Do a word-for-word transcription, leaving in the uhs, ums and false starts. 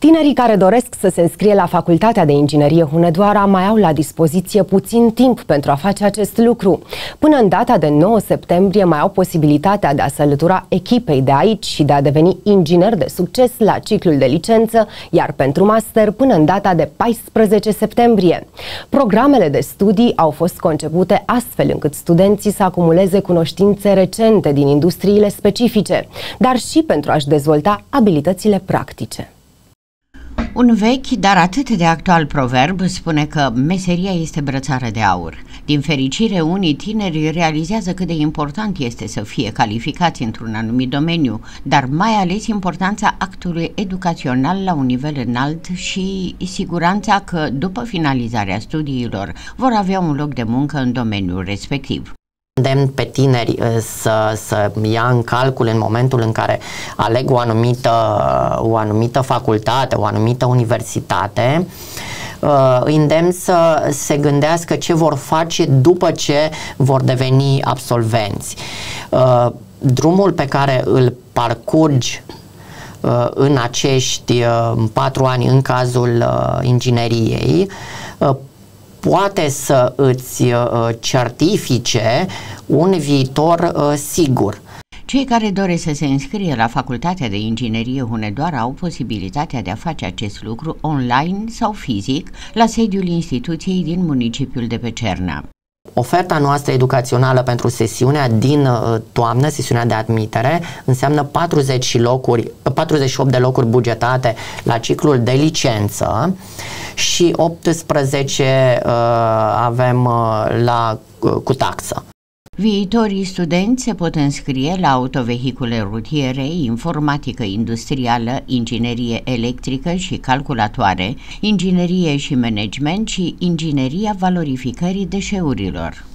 Tinerii care doresc să se înscrie la Facultatea de Inginerie Hunedoara mai au la dispoziție puțin timp pentru a face acest lucru. Până în data de nouă septembrie mai au posibilitatea de a se alătura echipei de aici și de a deveni inginer de succes la ciclul de licență, iar pentru master până în data de paisprezece septembrie. Programele de studii au fost concepute astfel încât studenții să acumuleze cunoștințe recente din industriile specifice, dar și pentru a-și dezvolta abilitățile practice. Un vechi, dar atât de actual proverb spune că meseria este brățară de aur. Din fericire, unii tineri realizează cât de important este să fie calificați într-un anumit domeniu, dar mai ales importanța actului educațional la un nivel înalt și siguranța că, după finalizarea studiilor, vor avea un loc de muncă în domeniul respectiv. Îndemn pe tineri să, să ia în calcul în momentul în care aleg o anumită, o anumită facultate, o anumită universitate, îi îndemn să se gândească ce vor face după ce vor deveni absolvenți. Drumul pe care îl parcurgi în acești patru ani în cazul ingineriei poate să îți certifice un viitor sigur. Cei care doresc să se înscrie la Facultatea de Inginerie Hunedoara au posibilitatea de a face acest lucru online sau fizic la sediul instituției din municipiul de pe Cerna. Oferta noastră educațională pentru sesiunea din toamnă, sesiunea de admitere, înseamnă patruzeci locuri, patruzeci și opt de locuri bugetate la ciclul de licență și optsprezece uh, avem uh, la, uh, cu taxă. Viitorii studenți se pot înscrie la autovehicule rutiere, informatică industrială, inginerie electrică și calculatoare, inginerie și management și ingineria valorificării deșeurilor.